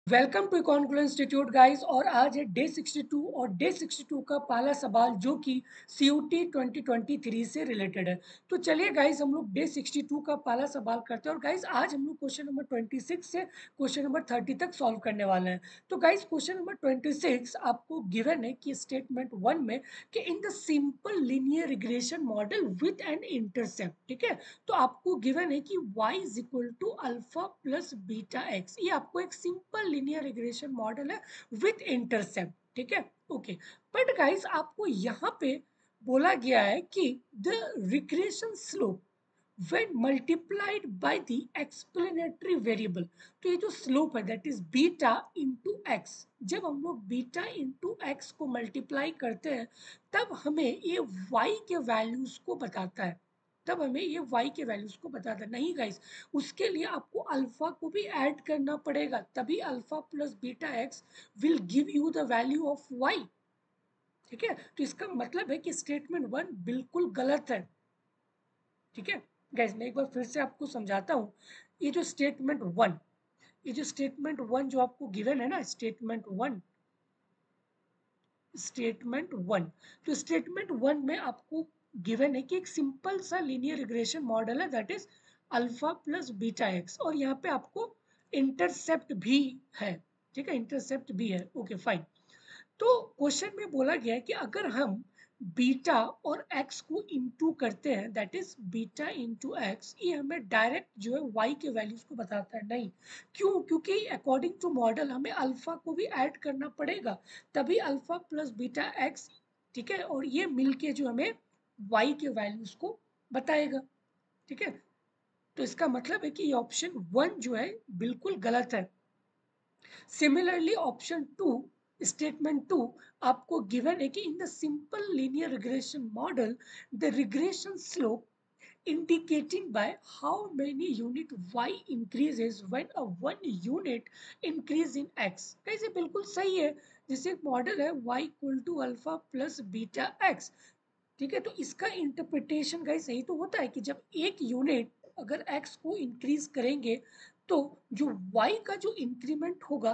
Welcome to economical institute guys. और आज है डे 62 और डे 62 का पहला सवाल जो कि सीयूटी 2023 से रिलेटेड है। तो चलिए गाइस हम लोग डे 62 का पहला सवाल करते हैं। और गाइस आज हम लोग क्वेश्चन नंबर 26 से क्वेश्चन नंबर 30 तक सॉल्व करने वाले हैं। तो गाइस क्वेश्चन नंबर 26 आपको गिवन है कि स्टेटमेंट 1 में कि in the simple linear regression model with an intercept, ठीक है। तो आपको गिवन है कि y is equal to alpha plus beta x. ये आपको एक सिंपल लीनियर रिग्रेशन मॉडल है विथ इंटरसेप्ट, ठीक है। ओके, बट गाइस आपको यहाँ पे बोला गया है कि the regression slope when multiplied by the explanatory variable। तो ये जो स्लोप है that is beta into x, जब हम लोग बीटा इंटू एक्स को मल्टीप्लाई करते हैं तब हमें ये y के वैल्यूज को बताता है। तब हमें ये y के वैल्यूज को बताता है। नहीं गाइस, उसके लिए आपको अल्फा को भी ऐड करना पड़ेगा, तभी alpha plus beta x will give you the value of y, ठीक है। तो इसका मतलब है कि स्टेटमेंट 1 बिल्कुल गलत है, ठीक है। गाइस मैं एक बार फिर से आपको समझाता हूँ। ये जो स्टेटमेंट 1, ये जो स्टेटमेंट 1 जो आपको गिवन है ना, स्टेटमेंट 1, तो स्टेटमेंट 1 में आपको गिवन है कि एक सिंपल सा लीनियर रिग्रेशन मॉडल है that is alpha plus beta x, और यहाँ पे आपको इंटरसेप्ट भी है, ठीक है, इंटरसेप्ट भी है। Okay fine. तो क्वेश्चन में बोला गया है कि अगर हम बीटा और एक्स को इंटू करते हैं that is beta into x, ये हमें डायरेक्ट जो है वाई के वैल्यूज को बताता है। नहीं, क्यों? क्योंकि अकॉर्डिंग टू मॉडल हमें अल्फा को भी ऐड करना पड़ेगा, तभी अल्फा प्लस बीटा एक्स, ठीक है, और ये मिलके जो हमें वाई के वैल्यूज को बताएगा, ठीक है। तो इसका मतलब है कि ये ऑप्शन 1 जो है बिल्कुल गलत है। सिमिलरली ऑप्शन 2, स्टेटमेंट 2 आपको गिवन है कि in the simple linear regression model the regression slope indicating by how many unit y increases when a 1 unit increase in x। कैसे बिल्कुल सही है। जैसे एक मॉडल है y equal to alpha plus beta x, ठीक है। तो इसका इंटरप्रिटेशन गाइस सही तो होता है कि जब एक यूनिट अगर x को इंक्रीज करेंगे तो जो y का जो इंक्रीमेंट होगा,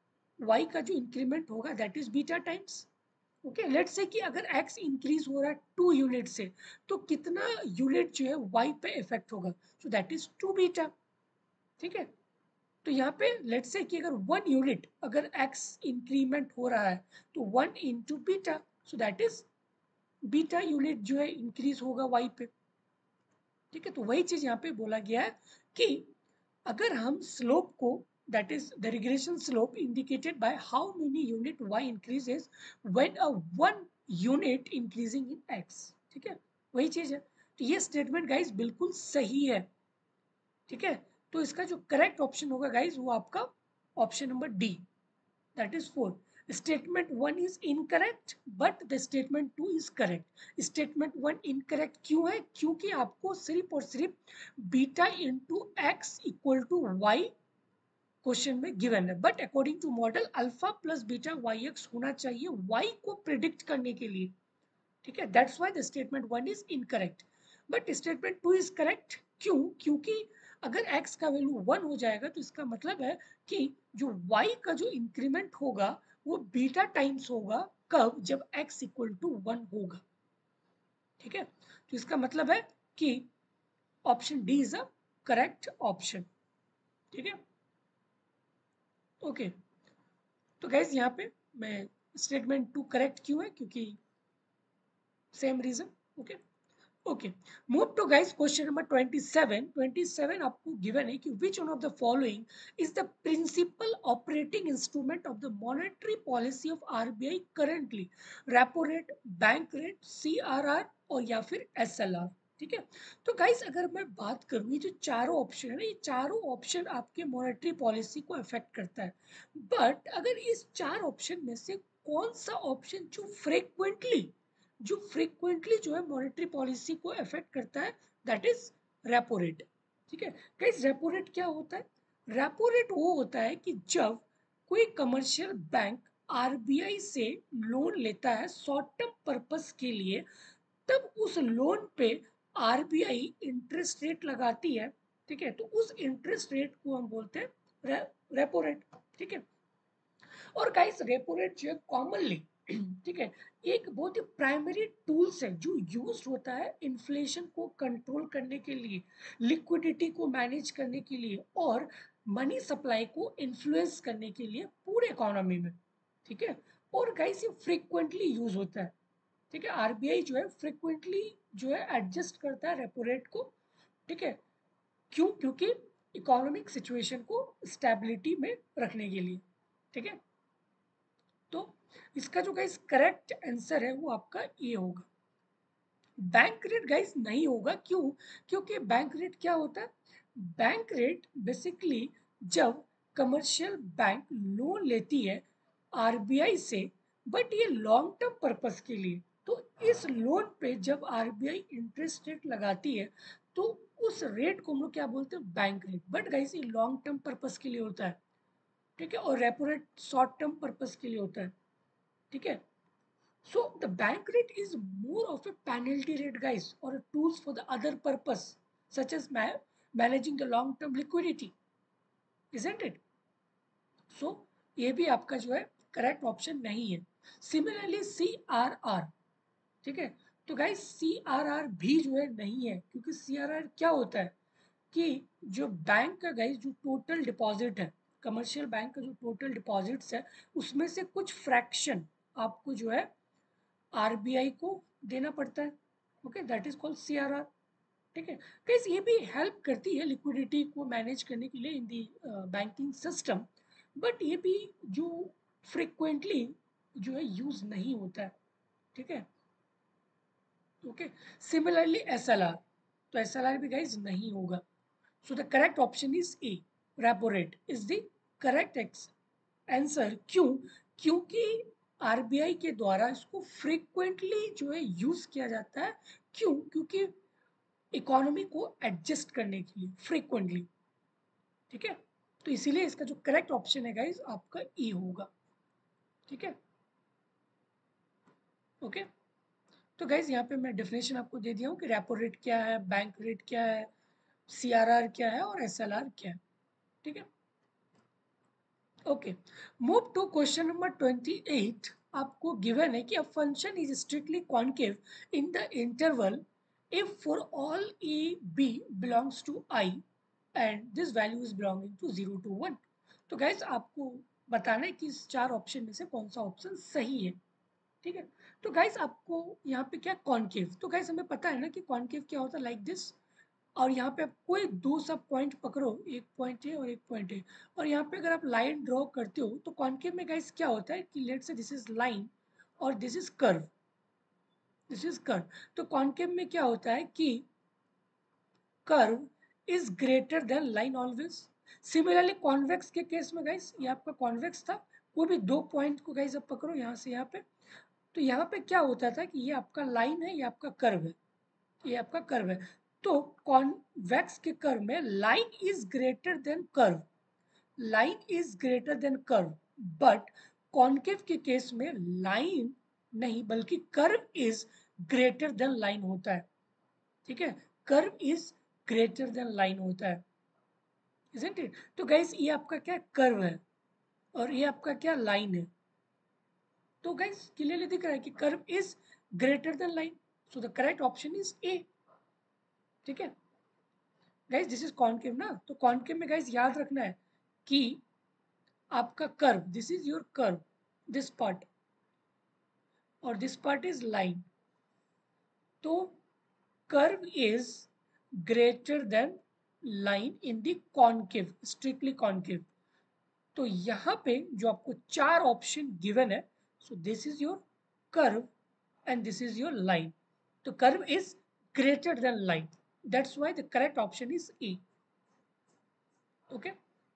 that is beta times. Okay, let's say कि अगर x इंक्रीज हो रहा है 2 यूनिट से, तो कितना यूनिट जो है y पे इफेक्ट होगा, सो दैट इज 2 बीटा, ठीक है। तो यहाँ पे लेट्स से कि अगर 1 यूनिट अगर x इंक्रीमेंट हो रहा है तो 1 into beta, so that is beta unit जो है इंक्रीज होगा y पे, ठीक है। तो वही चीज यहाँ पे बोला गया है कि अगर हम स्लोप को, that is the regression slope indicated by how many unit y increases when a 1 unit increasing in x, ठीक है, वही चीज है। तो ये स्टेटमेंट गाइस बिल्कुल सही है, ठीक है। तो इसका जो करेक्ट ऑप्शन होगा गाइस वो आपका option number D, that is 4। Statement 1 is incorrect but the statement 2 is correct। Statement 1 incorrect क्यों है? क्योंकि आपको सिर्फ और सिर्फ beta into x equal to y question में गिवन है, but according to model alpha plus beta y x होना चाहिए वाई को प्रिडिक्ट करने के लिए, ठीक है। That's why the statement 1 is incorrect, but statement 2 is correct. क्यों? क्योंकि अगर x का वैल्यू 1 हो जाएगा तो इसका मतलब है कि जो y का जो इंक्रीमेंट होगा वो बीटा टाइम्स होगा, कब? जब x इक्वल टू 1 होगा, ठीक है। तो इसका मतलब है कि option D is a correct option, ठीक है। ओके, तो गाइज यहाँ पे मैं स्टेटमेंट 2 करेक्ट क्यों है, क्योंकि same reason. Okay, okay, move to guys question number 27। 27 आपको गिवन है कि which one of the following is the principal operating instrument of the monetary policy of RBI currently, repo rate, bank rate, CRR और या फिर SLR, ठीक है। तो guys अगर मैं बात करूं, ये जो चारों ऑप्शन है ना, ये चारों ऑप्शन आपके मॉनेटरी पॉलिसी को अफेक्ट करता है, बट अगर इस चार ऑप्शन में से कौन सा ऑप्शन जो फ्रीक्वेंटली जो है मॉनेटरी पॉलिसी को अफेक्ट करता है, दैट इज रेपो रेट, ठीक है। गाइस रेपो रेट क्या होता है? रेपो रेट वो होता है कि जब कोई कमर्शियल बैंक आरबीआई से लोन लेता है शॉर्ट टर्म पर्पस के लिए, तब उस लोन पे आरबीआई इंटरेस्ट रेट लगाती है, ठीक है। तो उस इंटरेस्ट रेट को हम बोलते हैं रेपो रेट, ठीक है। और गाइस रेपो रेट जो है कॉमनली ठीक है एक बहुत ही प्राइमरी टूल्स है जो यूज होता है इन्फ्लेशन को कंट्रोल करने के लिए, लिक्विडिटी को मैनेज करने के लिए और मनी सप्लाई को इन्फ्लुएंस करने के लिए पूरे इकोनॉमी में। ठीक है, और गाइस ये फ्रीक्वेंटली यूज होता है। ठीक है, आरबीआई जो है फ्रीक्वेंटली जो है एडजस्ट करता है रेपो रेट को। ठीक है, क्यों? क्योंकि इकोनॉमिक सिचुएशन को स्टेबिलिटी में रखने के लिए। ठीक है, तो इसका जो गाइस करेक्ट आंसर है वो आपका ये होगा। बैंक रेट गाइस नहीं होगा, क्यों? क्योंकि बैंक रेट क्या होता है? बैंक रेट बेसिकली जब कमर्शियल बैंक लोन लेती है आरबीआई से, बट ये लॉन्ग टर्म पर्पस के लिए, तो इस लोन पे जब आरबीआई इंटरेस्ट रेट लगाती है तो उस रेट को हम लोग क्या बोलते हैं? Bank rate. बट गाइस ये लॉन्ग टर्म पर्पस के लिए होता है। ठीक है, और repo rate short term purpose के लिए होता है। ठीक है, so the bank rate is more of a penalty rate, guys, or a tools for the other purpose, such as managing the long-term liquidity, isn't it? So ये भी आपका जो है करेक्ट ऑप्शन नहीं है। सिमिलरली सी आर आर, ठीक है, तो गाइस सी आर आर भी जो है नहीं है, क्योंकि सी आर आर क्या होता है कि जो बैंक का गाइस जो टोटल डिपॉजिट है, कमर्शियल बैंक का जो टोटल डिपॉजिट्स है उसमें से कुछ फ्रैक्शन आपको जो है आरबीआई को देना पड़ता है। Okay, that is called CRR. ठीक है, गाइस ये भी हेल्प करती है लिक्विडिटी को मैनेज करने के लिए in the banking system, but ये भी जो फ्रिक्वेंटली जो है यूज नहीं होता है। ठीक है, ओके, सिमिलरली एसएलआर, तो एसएलआर भी गाइस नहीं होगा। So the correct option is A, repo rate is the correct answer. क्यों? क्योंकि आरबीआई के द्वारा इसको फ्रीक्वेंटली जो है यूज किया जाता है। क्यों? क्योंकि इकोनॉमी को एडजस्ट करने के लिए फ्रीक्वेंटली। ठीक है, तो इसीलिए इसका जो करेक्ट ऑप्शन है गाइस आपका ई होगा। ठीक है, ओके, तो गाइस यहाँ पे मैं डेफिनेशन आपको दे दिया हूँ कि रेपो रेट क्या है, बैंक रेट क्या है, सीआरआर क्या है और एसएलआर क्या है। ठीक है, okay, move to question number 28। आपको गिवन है कि a function is strictly concave in the interval if for all a b belongs to I and this value is belonging to 0 to 1। तो गाइस आपको बताना है कि इस चार ऑप्शन में से कौन सा ऑप्शन सही है। ठीक है, तो गाइस आपको यहाँ पे क्या कॉन्केव, तो गाइस हमें पता है ना कि कॉन्केव क्या होता है, लाइक दिस। और यहाँ पे आप कोई दो सब पॉइंट पकड़ो, एक पॉइंट है और एक पॉइंट है, और यहाँ पे अगर आप लाइन ड्रॉ करते हो तो कॉन्केव में गाइस क्या होता है कि let's say this is line और this is curve, this is curve. तो कॉन्केव में क्या होता है कि curve is greater than line always. Similarly convex के केस में गाइस ये आपका कॉन्वेक्स था, कोई भी दो पॉइंट को गाइस आप पकड़ो यहाँ से यहाँ पे, तो यहाँ पे क्या होता था कि ये आपका लाइन है, ये आपका कर्व है, ये आपका कर्व है। तो कॉन्वेक्स के कर्व में line is greater than curve, line is greater than curve, but concave के केस में लाइन नहीं बल्कि curve is greater than line होता है। ठीक है, curve is greater than line होता है, isn't it? तो गाइस ये आपका क्या कर्व है और ये आपका क्या लाइन है। तो गाइस क्लियरली दिख रहा है कि curve is greater than line, so the correct option is A. ठीक है, गाइस दिस इज कॉनकेव ना, तो कॉनकेव में गाइस याद रखना है कि आपका curve, this is your curve, this part, और दिस पार्ट इज लाइन, तो curve is greater than line in the concave, strictly concave. तो यहाँ पे जो आपको चार ऑप्शन गिवन है, so this is your curve and this is your line, तो curve is greater than line, that's why the correct option is A. Okay,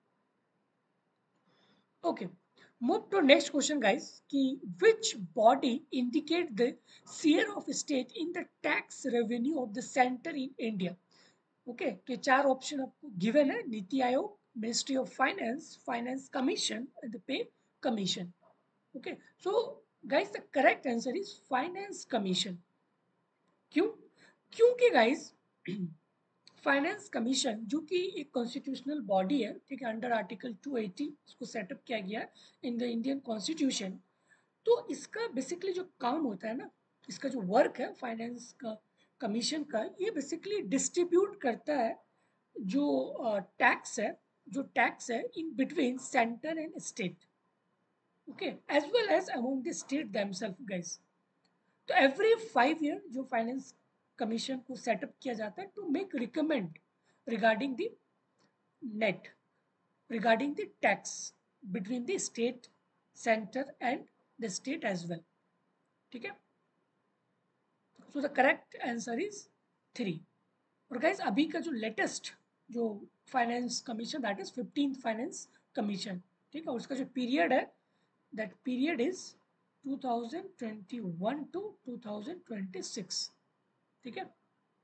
okay, move to next question guys कि which body indicate the share of state in the tax revenue of the center in India। Okay, तो ये चार ऑप्शन आपको given है, NITI Aayog, ministry of finance, finance commission and the pay commission. Okay, so guys the correct answer is finance commission. क्यों? क्योंकि guys finance commission जो कि एक कॉन्स्टिट्यूशनल बॉडी है, ठीक है, अंडर आर्टिकल 280 इसको सेटअप किया गया इन द इंडियन कॉन्स्टिट्यूशन। तो इसका बेसिकली जो काम होता है ना, इसका जो वर्क है फाइनेंस का कमीशन का, ये बेसिकली डिस्ट्रीब्यूट करता है जो टैक्स है, जो टैक्स है in between center and state, okay, as well as among the state themselves guys. तो एवरी 5 ईयर जो फाइनेंस कमीशन को सेटअप किया जाता है to make recommend regarding the net, regarding the tax between the state, center and the state as well, ठीक है। So the correct answer is 3। और guys अभी का जो लेटेस्ट जो finance commission that is 15th finance commission, ठीक है, उसका जो पीरियड है दैट पीरियड इज 2021 टू 2026, ठीक है।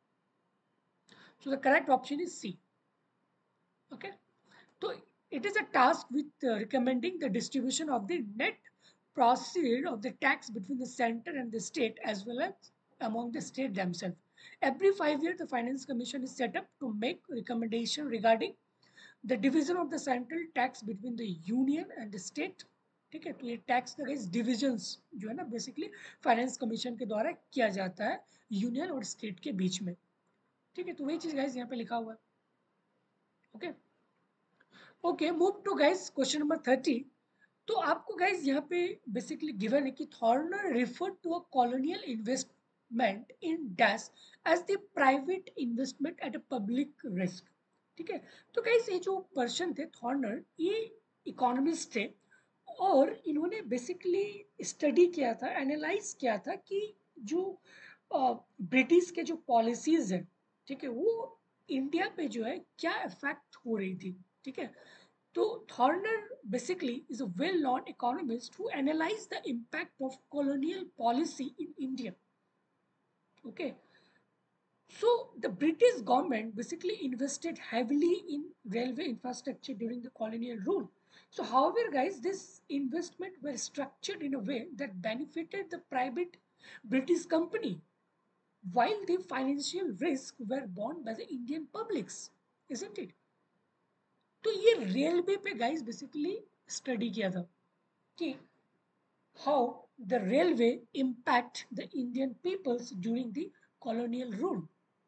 So the correct option is C, okay. So it is a task with recommending the distribution of the net proceed of the tax between the center and the state as well as among the state themselves. Every 5 years, the Finance Commission is set up to make recommendation regarding the division of the central tax between the union and the state. ठीक है, तो ये tax का guys divisions जो है ना basically finance commission के द्वारा किया जाता है यूनियन और स्टेट के बीच में, ठीक है। तो वही चीज गाइस यहाँ पे लिखा हुआ है, ओके। Okay, move to guys question number 30। तो आपको गाइस यहाँ पे बेसिकली गिवन है कि Thorner refer to a colonial investment in dash as the private investment at a public risk, ठीक है। तो गाइस ये जो पर्सन थे थॉर्नर, ये इकोनॉमिस्ट थे और इन्होंने बेसिकली स्टडी किया था, एनालाइज किया था कि जो ब्रिटिश के जो पॉलिसीज हैं, ठीक है, वो इंडिया पे जो है क्या इफेक्ट हो रही थी, ठीक है। So Thorner basically is a well-known economist who analyzed the impact of colonial policy in India. Okay, so the British government basically invested heavily in railway infrastructure during the colonial rule. So, however, guys, this investment were structured in a way that benefited the private British company, while the financial risk were borne by the Indian publics, isn't it? तो ये railway पे guys basically study किया था कि how the railway impact the Indian peoples during the colonial rule,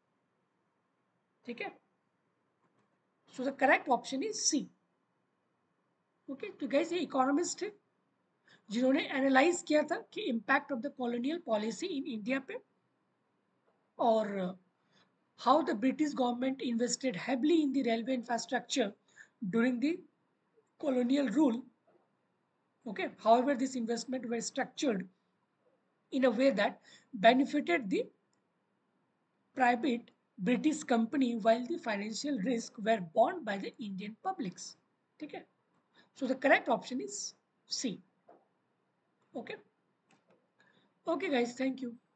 ठीक है। So the correct option is C, okay. तो guys ये इकोनॉमिस्ट है जिन्होंने एनालाइज किया था कि impact of the colonial policy in India पे और how the British government invested heavily in the railway infrastructure during the colonial rule. Okay, however, this investment were structured in a way that benefited the private British company while the financial risk were borne by the Indian publics. Okay, so the correct option is C. Okay, okay, guys, thank you.